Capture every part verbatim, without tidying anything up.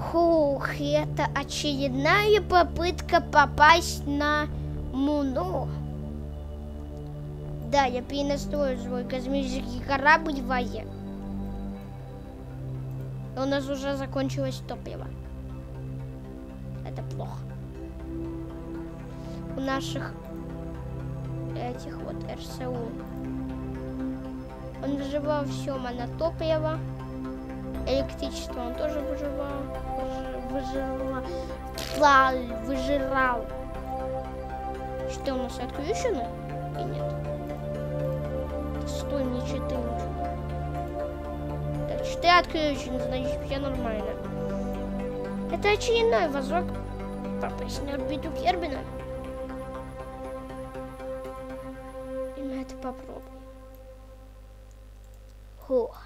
Хух, это очередная попытка попасть на Луну. Да, я перенастрою свой космический корабль в Азе. У нас уже закончилось топливо. Это плохо. У наших этих вот эр эс у. Он выживал все монотопливо. Электричество он тоже выживал. Выживал. Выжирал. Что у нас отключено? И нет. Стой, мне четыре. Так, четыре отключено, значит все нормально. Это очередной вазок. Попасть на орбиту Кербина. И мы это попробуем. Фух.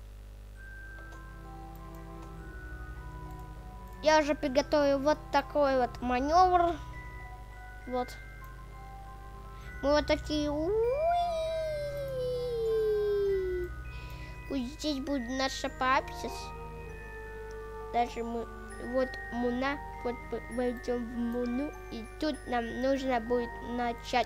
Я уже приготовил вот такой вот маневр. Вот. Мы вот такие. Пусть здесь будет наша апсис. Даже мы вот Луна. Вот мы войдем в Луну. И тут нам нужно будет начать.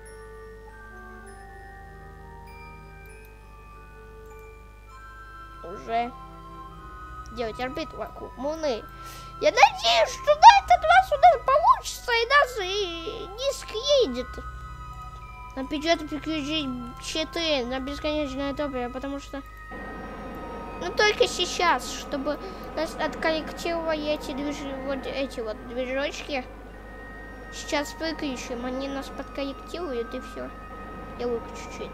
Уже делать орбиту вокруг Луны. Я надеюсь, что на этот раз у нас получится и нас и не съедет. Нам придется переключить четыре на бесконечное топливо, потому что ну только сейчас, чтобы нас откорректировали эти движ... вот эти вот движочки. Сейчас выключим, они нас подкорректируют и все. Я выключу чуть-чуть.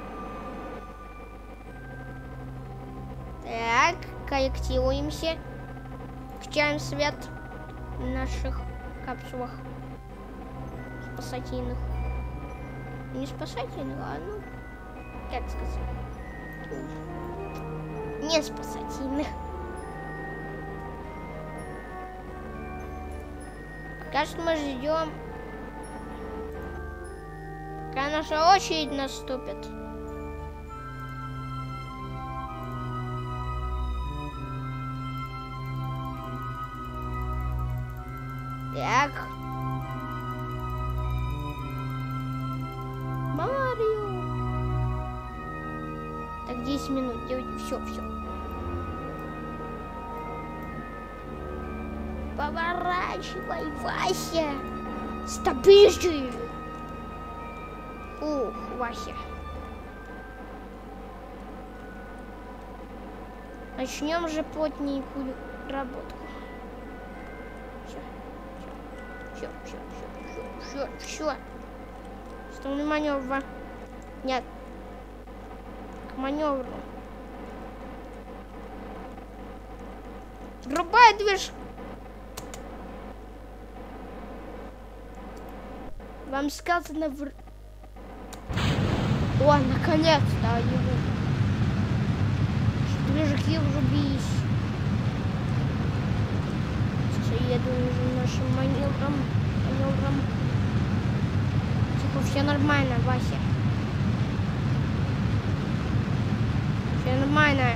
Так, корректируемся. Включаем свет в наших капсулах спасательных. Не спасательных, а ну, как сказать, не спасательных. Пока что мы ждем, пока наша очередь наступит. Так. Марио. Так, десять минут. Делайте все, все. Поворачивай, Вася. Стопыжи. Ух, Вася. Начнем же плотненькую работу. Все, все, все, все, все. Основной маневр. Нет. К маневру. Врубай движ. Вам сказано в... О, наконец-то они движки врубились. Еду уже нашим маневром. маневром. Типа, все нормально, Вася. Все нормально.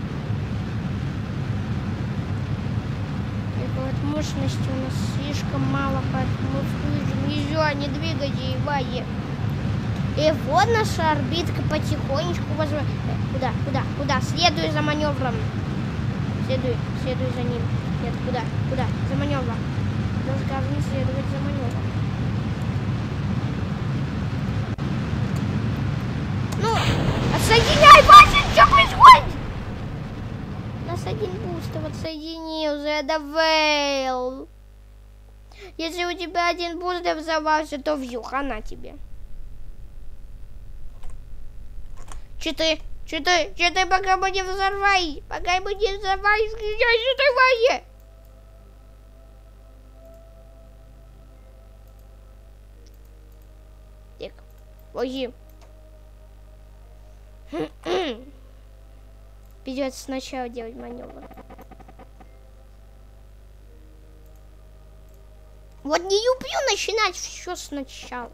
Только вот мощности у нас слишком мало, поэтому слышим. Еще не двигайте, Вася. И вот наша орбитка потихонечку возвращается. Куда, куда, куда? Следуй за маневром. Следуй, следуй за ним. Нет, куда? Куда? За маневром. Должны следовать за маневром. Ну, отсоединяй, Вася, что происходит? Нас один бустер отсоединился, это фейл. Если у тебя один бустер взорвался, то вьюха на тебе. Четыре, четыре, четыре, пока мы не взорвали. Пока мы не взорвали, включай четыре, Вася. Ой. Придется сначала делать маневр. Вот не люблю начинать все сначала.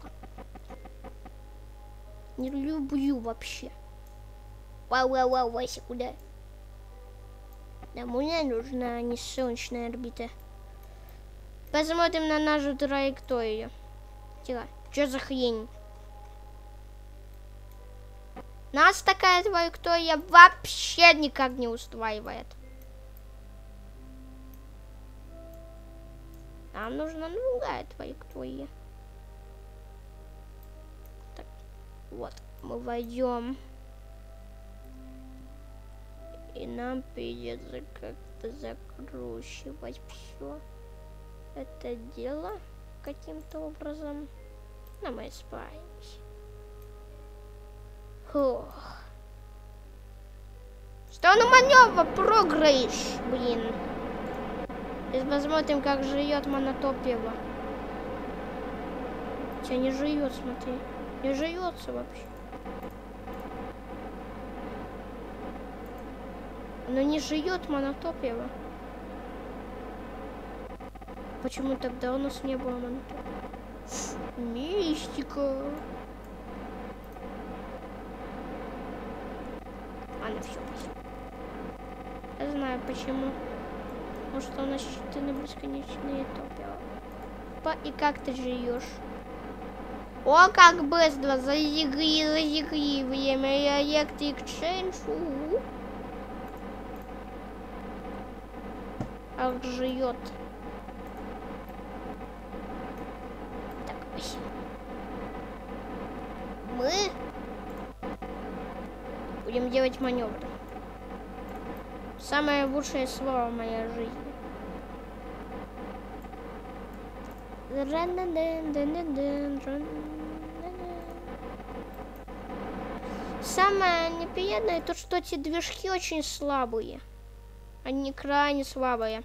Не люблю вообще. Вау, вау, вау, Вася, куда? Да, мне нужна не солнечная орбита. Посмотрим на нашу траекторию. Тихо, что за хрень? Нас такая траектория вообще никак не устраивает. Нам нужна другая траектория. Так, вот, мы войдем. И нам придется как-то закручивать все это дело каким-то образом. Но мы справимся. Фух. Сторону маневра, прогресс, блин. Сейчас посмотрим, как живет монотопева. Тебя не живет, смотри. Не живется вообще. Она не живет, монотопева. Почему тогда у нас не было монотопева? Мистика. Ладно, все, спасибо. Я знаю почему. Потому что у нас считаны бесконечные топливо. И как ты живешь? О, как быстро! Зазигри, зазигри. Время электрик ченчу. Как живет. Так, спасибо. Мы будем делать маневр. Самое лучшее слово в моей жизни. Самое неприятное то, что эти движки очень слабые. Они крайне слабые.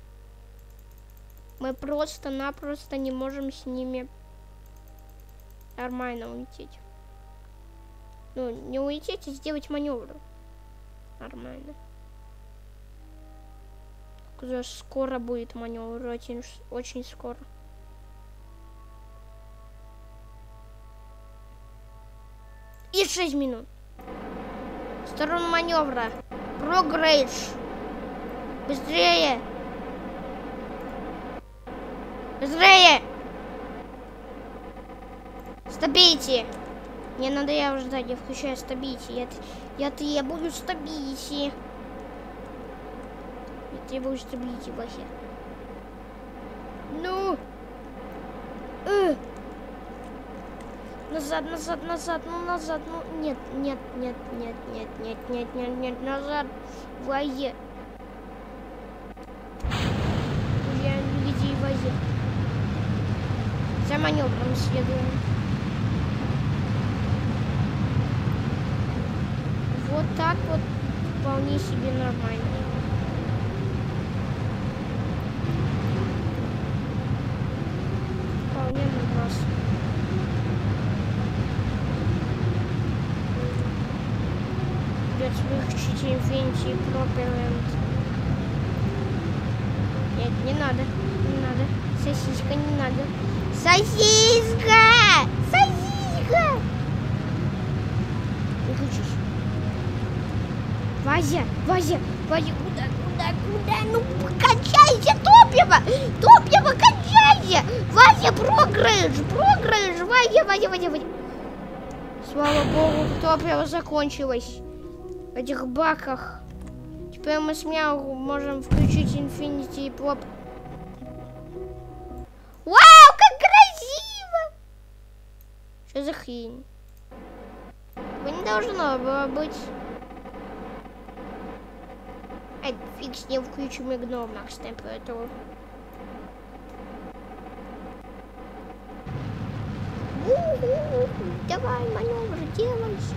Мы просто-напросто не можем с ними нормально улететь. Ну, не улететь, а сделать маневр. Нормально. Скоро будет маневр, очень, очень скоро. И шесть минут. Сторона маневра. Прогресс. Быстрее. Быстрее. Стабилити. Мне надо я ждать, я включаю стабилити. Я, я требую стабилити. Я требую стабилити, Вася. Ну. Э. Назад, назад, назад, ну назад, ну нет, нет, нет, нет, нет, нет, нет, нет, нет, назад, Вася. Я не види, Вася. За маневром следуем. Вот так вот вполне себе нормально. Вполне нормально. Придется выключить Infinity Propellant. Нет, не надо, не надо. Сосиска не надо. Сосиска! Сосиска! Выключись. Вася, Вася, Вася, куда, куда, куда? Ну, качайся, топливо! Топливо, качайся! Вася, прогресс, прогресс! Вася, Вася, Вася, Вася. Слава богу, топливо закончилось в этих баках. Теперь мы смело можем включить Infinity Prop. Вау, как красиво! Что за хрень? Вы не должно было быть. Ай, фиг с ним, включим игнор макс температуру. Давай, маневр, делайся.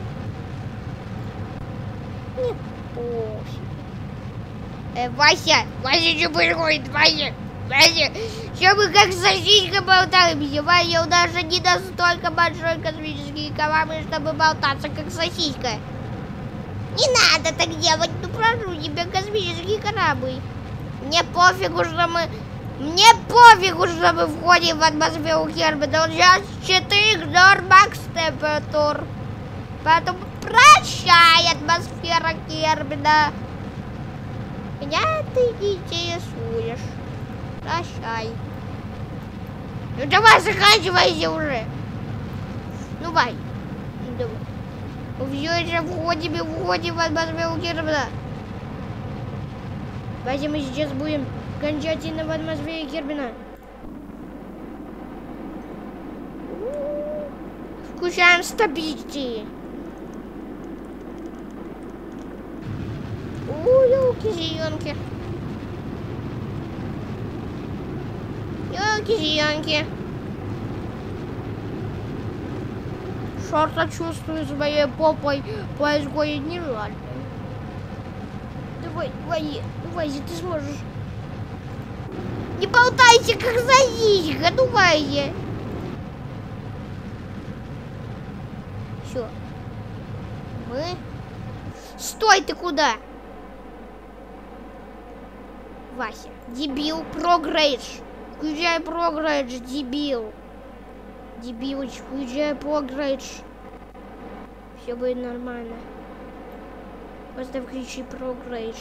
Нет, пофиг. Э, Вася, Вася, что происходит, Вася? Вася, что мы как сосиска болтаемся? Вася, у нас же не настолько большой космический корабль, чтобы болтаться как сосиска. Не надо так делать, ну прошу тебя, космический корабль. Мне пофигу, что мы... Мне пофигу, что мы входим в атмосферу Кербина. Он сейчас четыре макс температур. Поэтому прощай, атмосфера Кербина. Меня ты не интересуешь. Прощай. Ну давай, заканчивайся уже. Ну давай. Ну давай. Все же входим и входим в атмосферу Кербина. Давайте мы сейчас будем окончательно в атмосфере Кербина. Включаем стабильности. Ой, елки-зеленки. Елки-зеленки. Что-то чувствую своей попой происходит нереально. Давай, давай, давай, ты сможешь. Не болтайся, как заичка, давай. Все. Мы... Стой, ты куда? Вася, дебил, прогрейдж. Включай прогрейдж, дебил. Дебилыч, включай прогрейдж. Все будет нормально. Просто включи прогрейдж.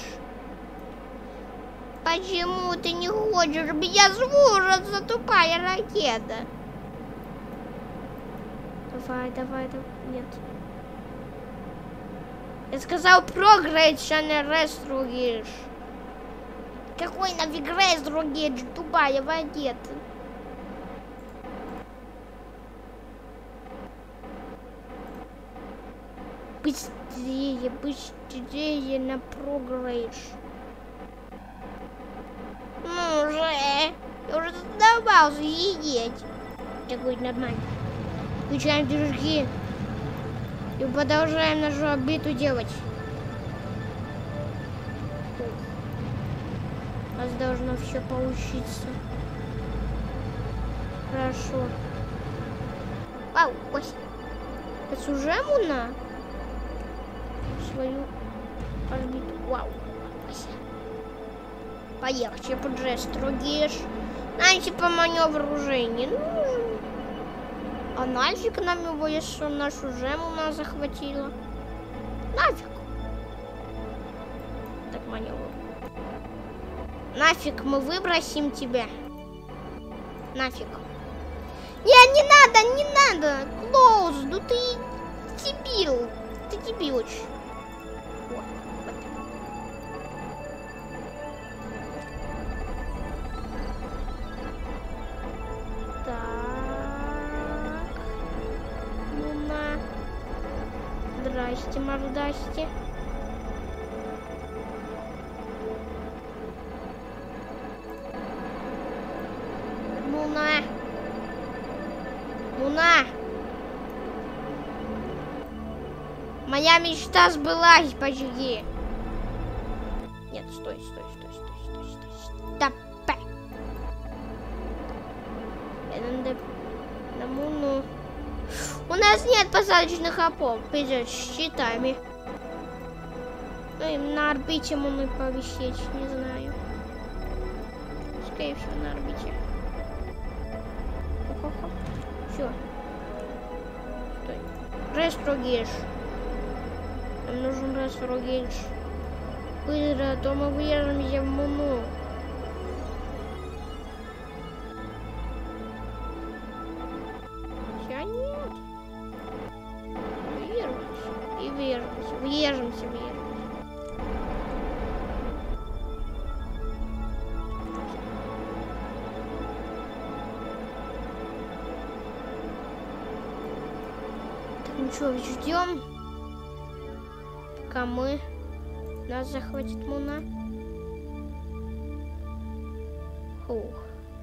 Почему ты не хочешь меня слушаться, тупая ракета? Давай, давай, давай. Нет. Я сказал прогрейдж, а не рестругиш. Какой нафиг рестругиш, тупая ракета? Быстрее, быстрее на прогрейдж. Ну уже, я уже задолбался сидеть. Так будет нормально. Включаем движки и продолжаем нашу обиту делать. У нас должно все получиться. Хорошо. Вау, Кося. Это уже муна? Свою орбиту. Вау, Кося. Поехали, поджест, другиш. Знаете, по маневру уже не нужен. А нафиг нам его, если он нашу жему нас захватила? Нафиг. Так, маневр. Нафиг мы выбросим тебя. Нафиг. Не, не надо, не надо. Клоуз, ну ты дебил. Ты дебил очень. Вот, вот. Так. Ну на. Здрасте, мордасте. Луна. Луна. Моя мечта сбылась почти. Нет, стой, стой, стой, стой, стой, стой, стой. Надо на Луну. У нас нет посадочных опор перед щитами. Ну, им на орбите Луны повисеть, не знаю. Скорее всего, на орбите. Все. Стой. Рестрогейдж. Нам нужен рестрогейдж. Быстро, а то мы въедемся в Луну. Хотя нет. Въедемся. И въедемся. Въедемся, въедемся. Ну что, ждем, пока мы нас захватит Луна. Фух.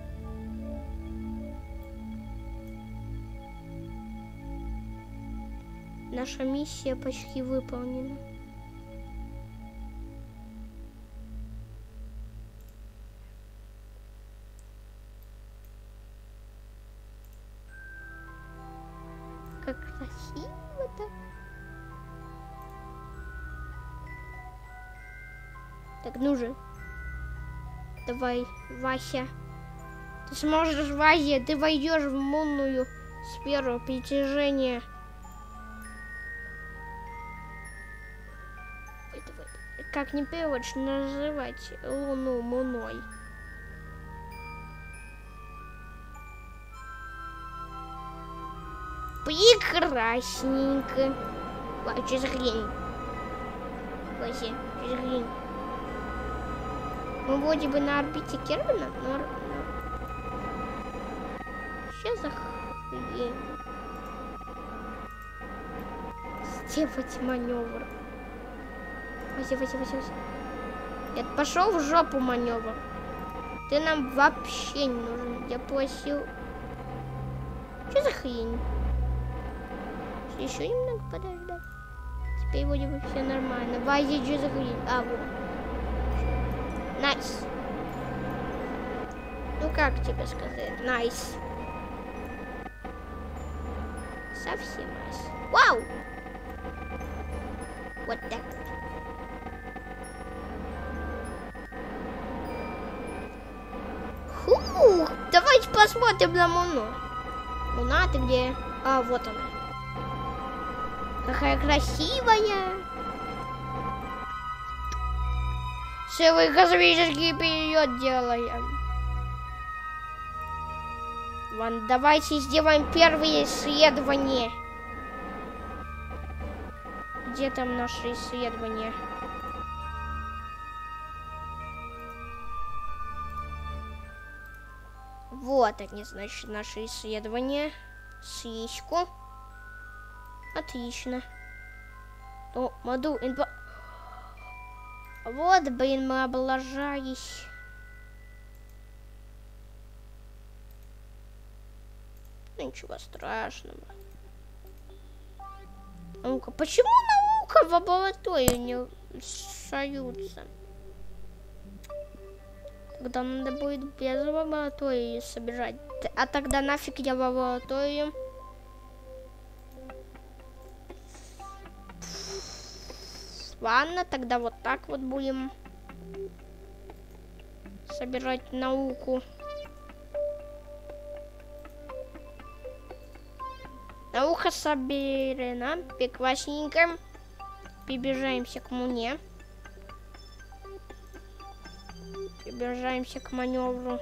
Наша миссия почти выполнена. Как красиво-то. Так, ну же. Давай, Вася. Ты сможешь, Вася, ты войдешь в лунную сферу притяжения. Давай, давай, давай. как не привычно называть Луну Луной. Прекрасненько. Ой, что за хрень? Вообще, что за хрень? Мы вроде бы на орбите Кербина, но... Что за хрень? Сделать маневр. Вообще, вообще, вообще, вообще. Нет, пошел в жопу маневр. Ты нам вообще не нужен. Я просил... Что за хрень? Еще немного подождать. Теперь вроде бы все нормально. Вази, что за хрень? А, вот. Найс. Ну как тебе сказать? Найс. Совсем найс. Вау! Вот так. Фух, давайте посмотрим на Луну. Луна, ты где? А, вот она. Какая красивая. Целый космический период делаем. Ладно, давайте сделаем первые исследования. Где там наши исследования? Вот они, значит, наши исследования. Сиську. Отлично. О, модуль инфа... Вот, блин, мы облажались. Ну, ничего страшного. Наука. Почему наука в лаборатории не союза? Тогда надо будет без лаборатории собирать. А тогда нафиг я в лабораторию? Ладно, тогда вот так вот будем собирать науку. Наука соберена. Прекрасненько. Приближаемся к Луне. Приближаемся к маневру.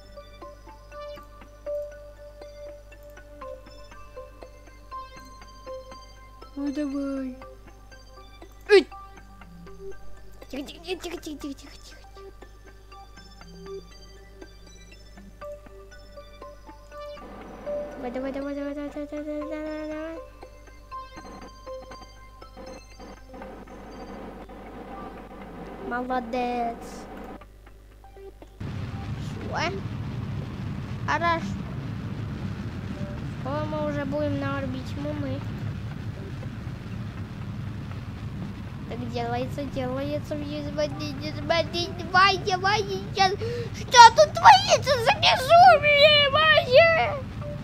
Ну давай. Эй! Тихо, тихо, тихо, тихо, тихо, тихо, тихо. Давай, давай, давай, давай, давай, давай, давай, давай, давай. Молодец. Все. Хорошо. Скоро мы уже будем на орбите Луны. Так делается, делается. Смотрите, смотрите, Вася, Вася, сейчас. Что тут творится за безумие, Вася?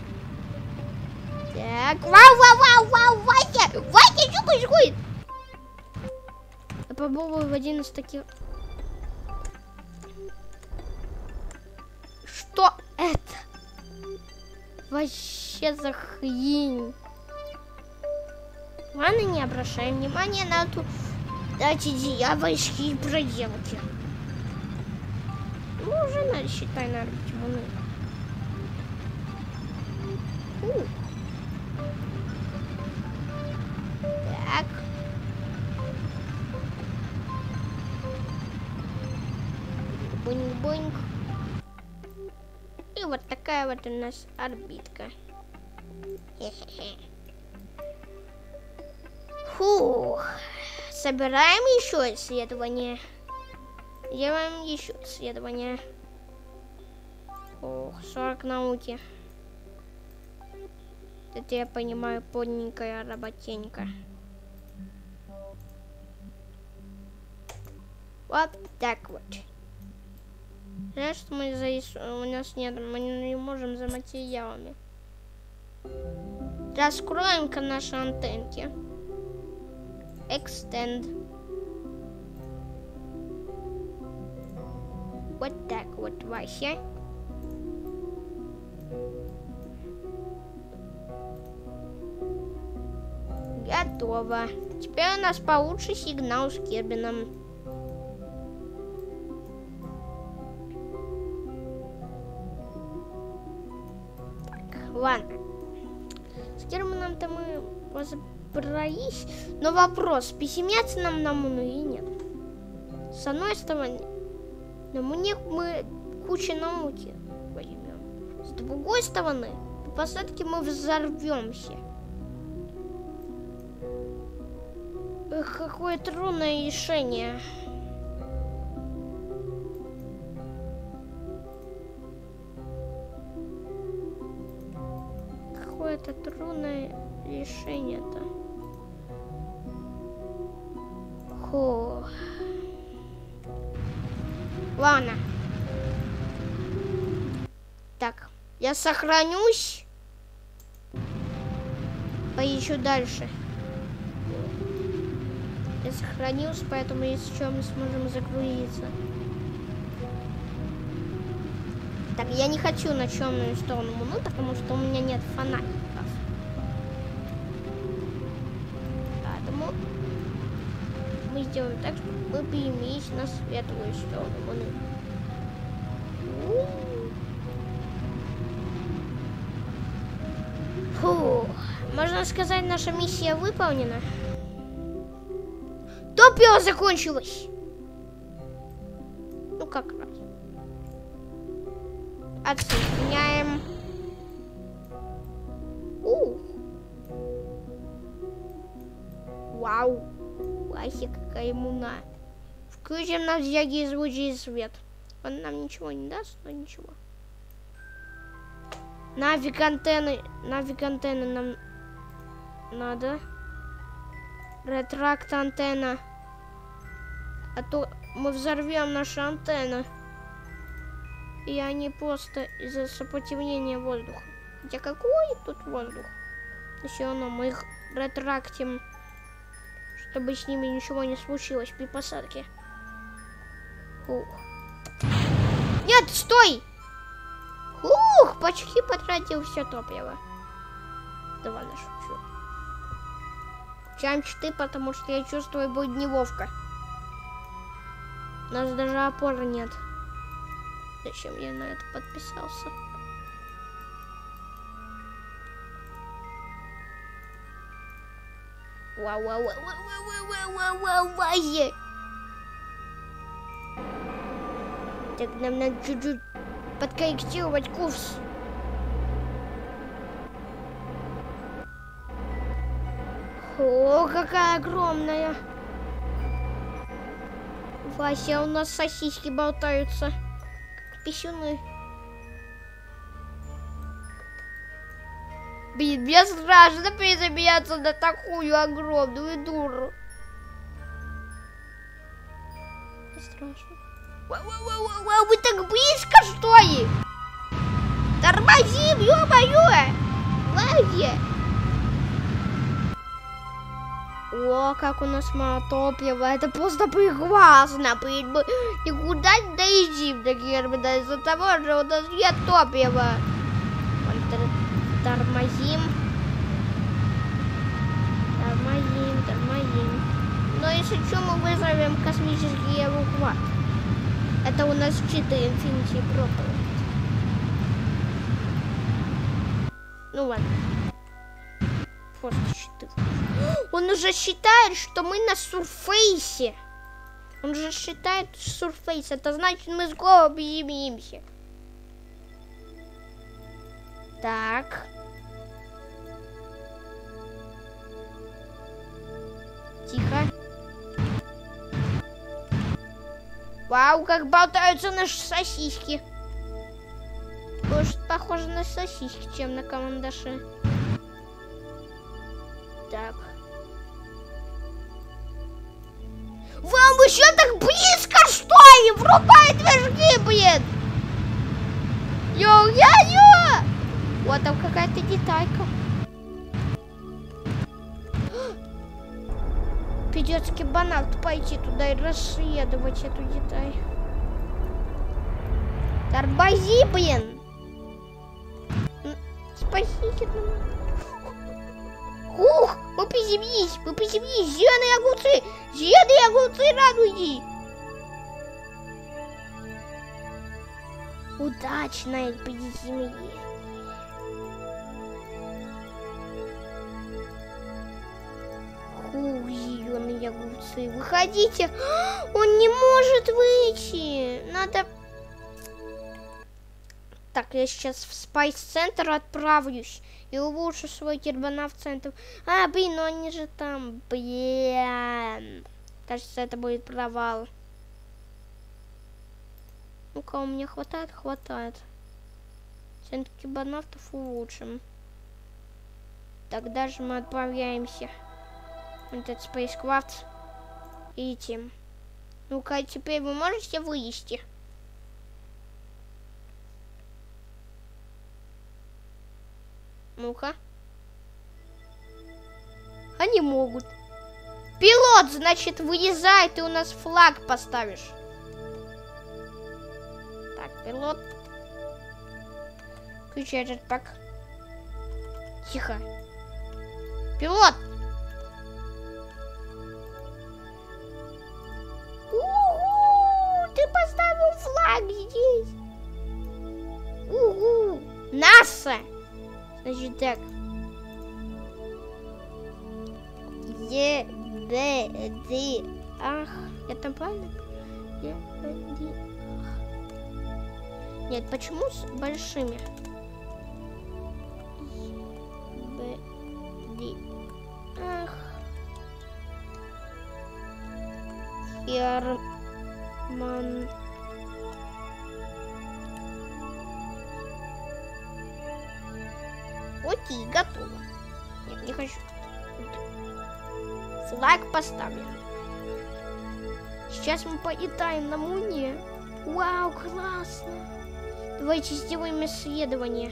Так, вау, вау, вау, вау, Вася, Вася, что происходит? Я попробую в один из таких... Что это? Вообще за хрень. Ладно, не обращаем внимания на эту... Эти дьявольские проделки. Ну, уже надо, считай, на орбите Луны. У. Так. Бунь-бунь. И вот такая вот у нас орбитка. Хе-хе-хе. Фух. Собираем еще исследование. Делаем еще исследование. Ох, сорок науки. Это я понимаю, подненькая работенька. Вот так вот. Знаешь, что мы за... у нас нет, мы не можем за материалами. Раскроем-ка наши антенки. Extend. Вот так вот, Вася. Готово. Теперь у нас получше сигнал с Кербином. Ладно. С Германом-то мы разобрались. Но вопрос, писемец нам на Муну или нет? С одной стороны, на Муне мы кучу науки возьмем. С другой стороны, по посадке мы взорвемся. Эх, какое трудное решение. Какое-то трудное решение-то. Фу. Ладно. Так, я сохранюсь. Поищу дальше. Я сохранился, поэтому если что, мы сможем загрузиться. Так, я не хочу на темную сторону Луны, потому что у меня нет фонариков. Поэтому мы сделаем так, чтобы мы переместились на светлую сторону Луны. Фу, можно сказать, наша миссия выполнена. Топливо закончилось. Ну как раз. Отсоединяем. Ух. Вау. Вася, какая муна. Включим на всякий случай свет. Он нам ничего не даст, но ничего. Нафиг антенны. Нафиг антенны нам надо. Ретракт антенна. А то мы взорвем наши антенны. И они просто из-за сопротивления воздуха. Хотя какой тут воздух? Но все равно мы их ретрактим, чтобы с ними ничего не случилось при посадке. Ух. Нет, стой! Ух, почти потратил все топливо. Да ладно, шучу. Чамч ты, потому что я чувствую, будет неловко. У нас даже опоры нет. Зачем я на это подписался? Вау, вау, вау, вау, вау, вау, вау, вау. Так, нам надо чуть-чуть подкорректировать курс. О, какая огромная. Вася, у нас сосиски болтаются. Как писюны. Блин, мне страшно приземляться на такую огромную дуру. Страшно. Вау-вау-вау-вау, вы так близко, что ли? Тормозим, ё-моё! Лаги! О, как у нас мало топлива, это просто прекрасно, блин, мы никуда не доедим до Германа из-за того, что у нас нет топлива. Тормозим. Тормозим, тормозим. Но если что, мы вызовем космический эвакуатор. Это у нас читы Infinity Propellant. Ну ладно. Просто читы. Он уже считает, что мы на сурфейсе. Он уже считает сурфейс. Это значит, мы скоро приземлимся. Так. Тихо. Вау, как болтаются наши сосиски. Больше похоже на сосиски, чем на командаше. Так. Вам еще так близко, что ли? Врубай движки, блин! Йо-я-йо! Вот там какая-то деталька. Придется кибанавт пойти туда и расследовать эту деталь. Тормози, блин! Спасите нам. Ух, мы приземлились, мы приземлились. Зеленые огурцы, зеленые огурцы, радуги. Удачное приземление. Ух, зеленые огурцы. Выходите. Он не может выйти. Надо... Так, я сейчас в спайс-центр отправлюсь. И улучшу свой турбонавт-центр. А, блин, ну они же там. Блин. Кажется, это будет провал. Ну-ка, у меня хватает? Хватает. Центр турбонавтов улучшим. Тогда же мы отправляемся в этот спейскрафт и летим. Ну-ка, теперь вы можете вылезти? Ну-ка. Они могут. Пилот, значит, вылезай, ты у нас флаг поставишь. Так, пилот. Включай джетпак. Тихо. Пилот! У-у-у, ты поставил флаг здесь. У-у, НАСА! Значит так. Е, Д, Д, ах. Я там правильно? Е, Д, ах. Нет, почему с большими? Б, Д, ах. Герман. Окей, готово. Нет, не хочу. Флаг поставлен. Сейчас мы полетаем на Луне. Вау, классно. Давайте сделаем исследование.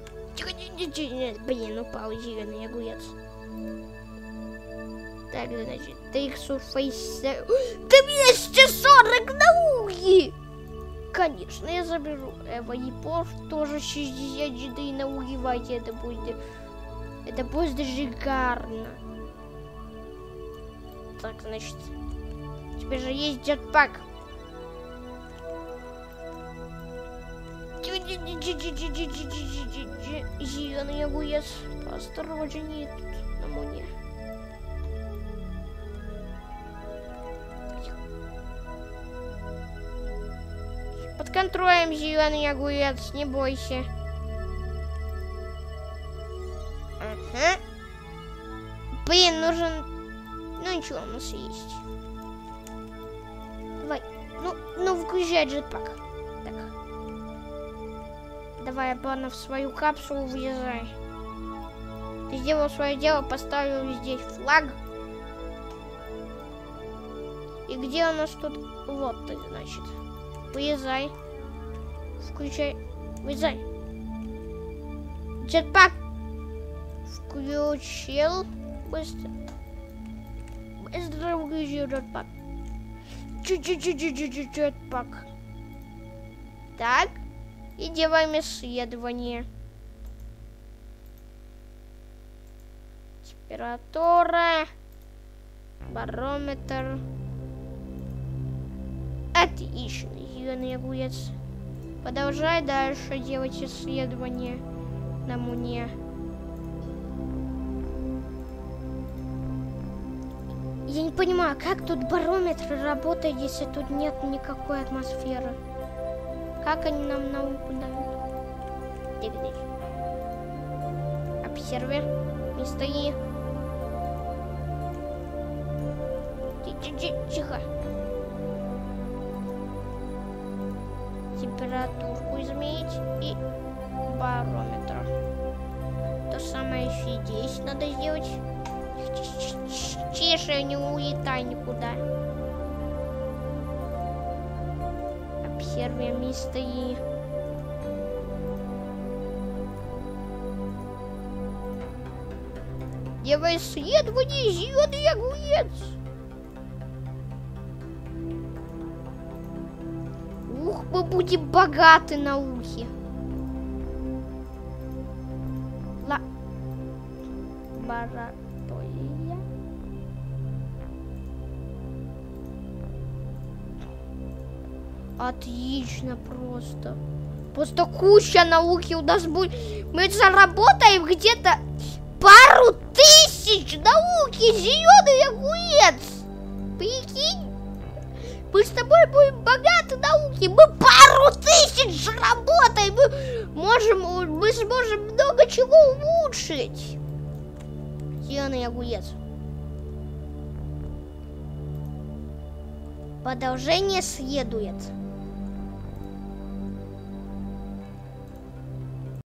Блин, упал зеленый огурец. Так, значит, take surface. Ты мне сейчас сорок науки! Конечно, я заберу. Эва и Порф тоже шестьдесят четыре науки. Давайте, это будет... Это будет шикарно. Так, значит... Теперь же есть джетпак. Зеленый огурец. Поосторожнее тут на Луне. Под контролем, зеленый огурец, не бойся. Ага. Блин, нужен... Ну ничего, у нас есть. Давай. Ну, ну выключай джетпак. Так. Давай обратно в свою капсулу въезжай. Ты сделал свое дело, поставил здесь флаг. И где у нас тут? Вот ты, значит. Вылезай. Включай. Вылезай. Джетпак. Включил. Быстро. Быстро включил джетпак. Чуть-чуть-чуть-чуть джетпак. Так. И делаем исследование. Температура. Барометр. Отлично, зеленый огурец. Продолжай дальше делать исследования на Луне. Я не понимаю, как тут барометр работает, если тут нет никакой атмосферы. Как они нам науку дают? Дигнись. Обсервер. Не стои. Тихо. Температуру изменить и барометр. То самое еще здесь надо сделать. Тише, не улетай никуда. Обсервер, не стои. Делай исследование, зеленый огурец. Ух, мы будем богаты науки. Лаборатория. Отлично просто. Просто куча науки у нас будет. Мы заработаем где-то пару тысяч тысяч науки, зеленый огурец. Прикинь? Мы с тобой будем богаты науки. Мы пару тысяч заработаем. Мы можем, мы сможем много чего улучшить. Зеленый огурец. Продолжение следует.